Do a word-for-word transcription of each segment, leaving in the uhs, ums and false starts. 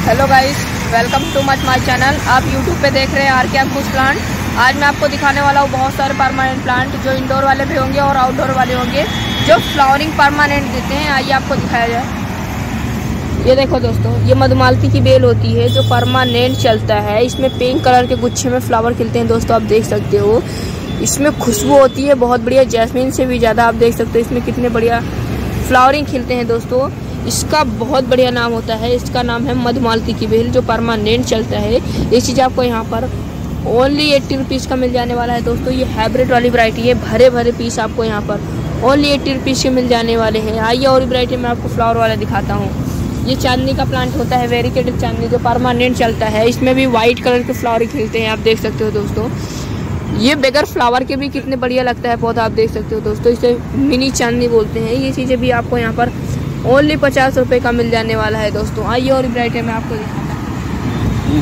Hello guys, welcome to much my channel. आप YouTube पे देख रहे हैं आर के अंकुश प्लांट। आज मैं आपको दिखाने वाला हूँ बहुत सारे परमानेंट प्लांट जो इंडोर वाले भी होंगे और आउटडोर वाले होंगे जो फ्लावरिंग परमानेंट देते हैं। आइए आपको दिखाया जाए। ये देखो दोस्तों, ये मधुमालती की बेल होती है जो परमानेंट चलता है। इसमें पिंक कलर के गुच्छे में फ्लावर खिलते हैं दोस्तों, आप देख सकते हो। इसमें खुशबू होती है बहुत बढ़िया, जैस्मीन से भी ज़्यादा। आप देख सकते हो इसमें कितने बढ़िया फ्लावरिंग खिलते हैं दोस्तों। इसका बहुत बढ़िया नाम होता है, इसका नाम है मधुमालती की बेल जो परमानेंट चलता है। ये चीज़ आपको यहाँ पर ओनली एट्टी रुपीज़ का मिल जाने वाला है दोस्तों। ये हाइब्रिड वाली वैरायटी है, भरे भरे पीस आपको यहाँ पर ओनली एट्टी रुपीज़ के मिल जाने वाले हैं। आइए और वैरायटी में आपको फ्लावर वाला दिखाता हूँ। ये चांदनी का प्लांट होता है, वेरिकेटेड चांदनी जो परमानेंट चलता है। इसमें भी वाइट कलर के फ्लावर खिलते हैं, आप देख सकते हो दोस्तों। ये बगैर फ्लावर के भी कितने बढ़िया लगता है पौधा, आप देख सकते हो दोस्तों। इसे मिनी चांदनी बोलते हैं। ये चीज़ें भी आपको यहाँ पर ओनली पचास रुपये का मिल जाने वाला है दोस्तों। आइए और वैरायटी में आपको दिखाता हूँ।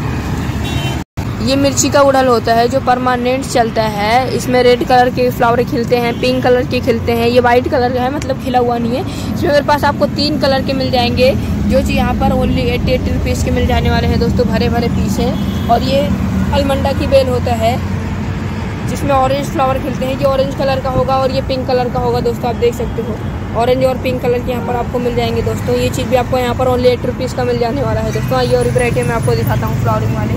ये मिर्ची का उड़ल होता है जो परमानेंट चलता है। इसमें रेड कलर के फ्लावर खिलते हैं, पिंक कलर के खिलते हैं। ये वाइट कलर का है, मतलब खिला हुआ नहीं है। इसमें मेरे पास आपको तीन कलर के मिल जाएंगे जो चीज़ यहाँ पर ओनली एट्टी एट्टी रुपीज़ के मिल जाने वाले हैं दोस्तों। भरे भरे पीस हैं। और ये अलमंडा की बेल होता है जिसमें ऑरेंज फ्लावर खिलते हैं। ये ऑरेंज कलर का होगा और ये पिंक कलर का होगा दोस्तों, आप देख सकते हो। ऑरेंज और पिंक कलर के यहाँ पर आपको मिल जाएंगे दोस्तों। ये चीज़ भी आपको यहाँ पर ओनली एट रुपीज़ का मिल जाने वाला है दोस्तों। आइए और वैरायटी में आपको दिखाता हूँ फ्लावरिंग वाले।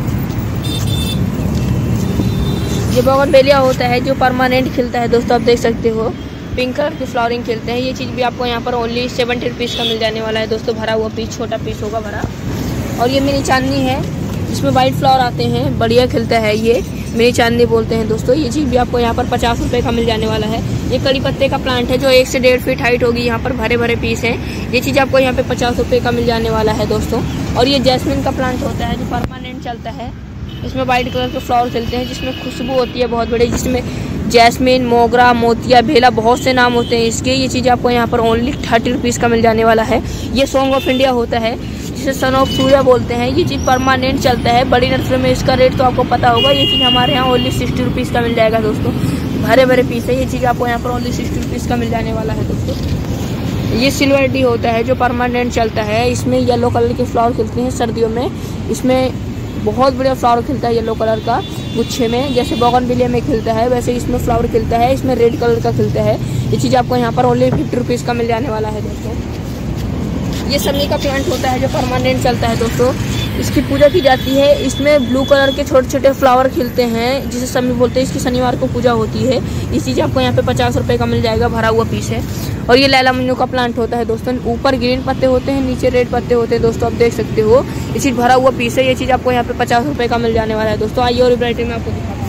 ये बोगनवेलिया होता है जो परमानेंट खिलता है दोस्तों, आप देख सकते हो। पिंक कलर की फ्लावरिंग खिलते हैं। ये चीज़ भी आपको यहाँ पर ओनली सेवेंटी रुपीज़ का मिल जाने वाला है दोस्तों। भरा हुआ पीस, छोटा पीस होगा भरा। और ये मिनी चांदनी है जिसमें वाइट फ्लावर आते हैं, बढ़िया खिलता है। ये मिनी चांदनी बोलते हैं दोस्तों। ये चीज़ भी आपको यहाँ पर पचास रुपये का मिल जाने वाला है। ये कड़ी पत्ते का प्लांट है जो एक से डेढ़ फीट हाइट होगी। यहाँ पर भरे भरे पीस हैं। ये चीज़ आपको यहाँ पे पचास रुपये का मिल जाने वाला है दोस्तों। और ये जैस्मिन का प्लांट होता है जो परमानेंट चलता है। इसमें वाइट कलर के फ्लावर खिलते हैं जिसमें खुशबू होती है बहुत बड़ी, जिसमें जैस्मिन, मोगरा, मोतिया, बेला, बहुत से नाम होते हैं इसके। ये चीज़ आपको यहाँ पर ओनली थर्टी रुपीज़ का मिल जाने वाला है। ये सॉन्ग ऑफ इंडिया होता है जिसे सन ऑफ सूर्या बोलते हैं। ये चीज़ परमानेंट चलता है। बड़ी नर्सरी में इसका रेट तो आपको पता होगा। ये चीज़ हमारे यहाँ ओनली सिक्सटी रुपीज़ का मिल जाएगा दोस्तों। भरे भरे पीस है। ये चीज़ आपको यहाँ पर ओनली सिक्सटी रुपीज़ का मिल जाने वाला है दोस्तों। ये सिल्वर डी होता है जो परमानेंट चलता है। इसमें येलो कलर के फ्लावर खिलते हैं सर्दियों में। इसमें बहुत बढ़िया फ्लावर खिलता है येलो कलर का गुच्छे में, जैसे बोगनविलिया में खिलता है वैसे इसमें फ्लावर खिलता है। इसमें रेड कलर का खिलता है। ये चीज़ आपको यहाँ पर ओनली फिफ्टी रुपीज़ का मिल जाने वाला है दोस्तों। ये सन्नी का प्लांट होता है जो परमानेंट चलता है दोस्तों। इसकी पूजा की जाती है। इसमें ब्लू कलर के छोटे छोटे फ्लावर खिलते हैं जिसे समी बोलते हैं। इसकी शनिवार को पूजा होती है। इस चीज़ आपको यहाँ पे पचास रुपये का मिल जाएगा, भरा हुआ पीस है। और ये लैला मन्नू का प्लांट होता है दोस्तों। ऊपर ग्रीन पत्ते होते हैं, नीचे रेड पत्ते होते हैं दोस्तों, आप देख सकते हो। ये चीज़ भरा हुआ पीस है। ये चीज़ आपको यहाँ पे पचास रुपये का मिल जाने वाला है दोस्तों। आइए और वैरायटी में आपको दिखाता हूँ।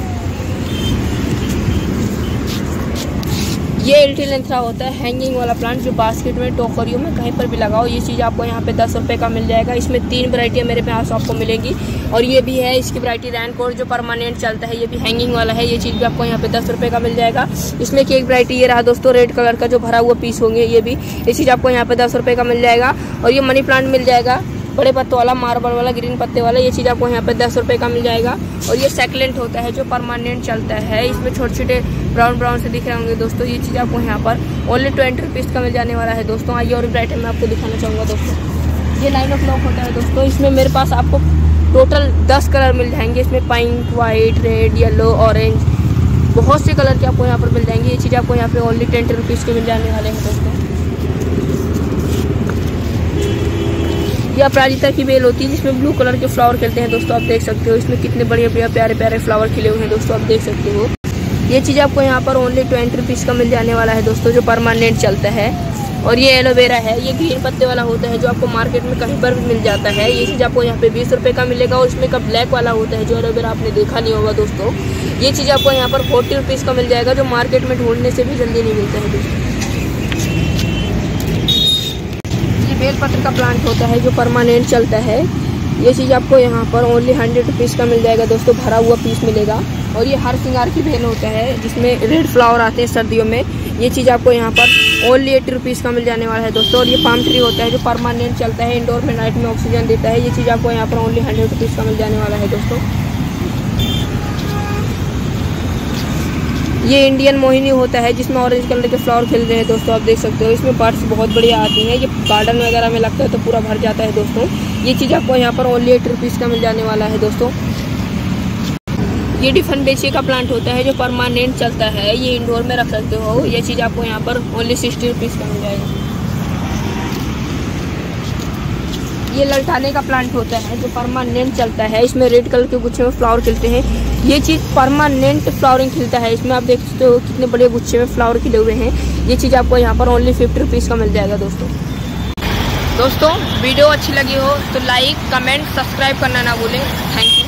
ये एल्टिलेंथ्रा होता है, हैंगिंग वाला प्लांट जो बास्केट में, टोकरियों में, कहीं पर भी लगाओ। ये चीज़ आपको यहाँ पे दस रुपये का मिल जाएगा। इसमें तीन वैरायटियाँ मेरे पास आपको मिलेंगी। और ये भी है इसकी वैरायटी रैनकोट जो परमानेंट चलता है। ये भी हैंगिंग वाला है। ये चीज़ भी आपको यहाँ पे दस रुपये का मिल जाएगा। इसमें की एक वैरायटी ये रहा दोस्तों, रेड कलर का जो भरा हुआ पीस होंगे। ये भी ये चीज़ आपको यहाँ पे दस रुपये का मिल जाएगा। और ये मनी प्लांट मिल जाएगा, बड़े पत्तों वाला, मार्बल वाला, ग्रीन पत्ते वाला। ये चीज़ आपको यहाँ पे दस रुपये का मिल जाएगा। और ये सेकलेंट होता है जो परमानेंट चलता है। इसमें छोटे छोटे ब्राउन ब्राउन से दिख रहे होंगे दोस्तों। ये चीज़ आपको यहाँ पर ओनली ट्वेंटी रुपीज़ का मिल जाने वाला है दोस्तों। आइए और वैरायटी में आपको दिखाना चाहूँगा दोस्तों। ये नाइन ओ क्लॉक होता है दोस्तों। इसमें मेरे पास आपको टोटल दस कलर मिल जाएंगे। इसमें pink, white, red, yellow, orange, बहुत से कलर के आपको यहाँ पर मिल जाएंगे। ये चीज़ आपको यहाँ पे ओनली ट्वेंटी रुपीज़ के मिल जाने वाले हैं दोस्तों। ये अपराजिता की बेल होती है जिसमें ब्लू कलर के फ्लावर खिलते हैं दोस्तों, आप देख सकते हो। इसमें कितने बढ़िया बढ़िया प्यारे प्यारे फ्लावर खिले हुए हैं दोस्तों, आप देख सकते हो। ये चीज़ आपको यहाँ पर ओनली ट्वेंटी रुपीज़ का मिल जाने वाला है दोस्तों, जो परमानेंट चलता है। और ये एलोवेरा है, ये ग्रीन पत्ते वाला होता है जो आपको मार्केट में कहीं पर भी मिल जाता है। ये चीज़ आपको यहाँ पे बीस रुपये का मिलेगा। और इसमें का ब्लैक वाला होता है जो एलोवेरा आपने देखा नहीं होगा दोस्तों। ये चीज़ आपको यहाँ पर फोर्टी रुपीज़ का मिल जाएगा, जो मार्केट में ढूंढने से भी जल्दी नहीं मिलता है दोस्तों। बेलपत्र का प्लांट होता है जो परमानेंट चलता है। ये चीज़ आपको यहाँ पर ओनली हंड्रेड रुपीज़ का मिल जाएगा दोस्तों, भरा हुआ पीस मिलेगा। और ये हर सिंगार की बेल होता है जिसमें रेड फ्लावर आते हैं सर्दियों में। ये चीज़ आपको यहाँ पर ओनली एट्टी रुपीज़ का मिल जाने वाला है दोस्तों। और ये पाम ट्री होता है जो परमानेंट चलता है, इंडोर में नाइट में ऑक्सीजन देता है। ये चीज़ आपको यहाँ पर ओनली हंड्रेड रुपीज़ का मिल जाने वाला है दोस्तों। ये इंडियन मोहिनी होता है जिसमें ऑरेंज कलर के फ्लावर खिल रहे हैं दोस्तों, आप देख सकते हो। इसमें बर्ड्स बहुत बढ़िया आती हैं, ये गार्डन वगैरह में लगता है तो पूरा भर जाता है दोस्तों। ये चीज़ आपको यहाँ पर ओनली एट रुपीज़ का मिल जाने वाला है दोस्तों। ये डिफेंडेसी का प्लांट होता है जो परमानेंट चलता है, ये इंडोर में रख सकते हो। ये चीज़ आपको यहाँ पर ओनली सिक्सटी रुपीज़ का मिल जाएगा। ये ललटाने का प्लांट होता है जो परमानेंट चलता है, इसमें रेड कलर के गुच्छे में फ्लावर खिलते हैं। ये चीज़ परमानेंट फ्लावरिंग खिलता है, इसमें आप देख सकते हो कितने बड़े गुच्छे में फ्लावर खिले हुए हैं। ये चीज़ आपको यहाँ पर ओनली फिफ्टी रुपीज़ का मिल जाएगा दोस्तों। दोस्तों वीडियो अच्छी लगी हो तो लाइक, कमेंट, सब्सक्राइब करना ना भूलें। Thank you.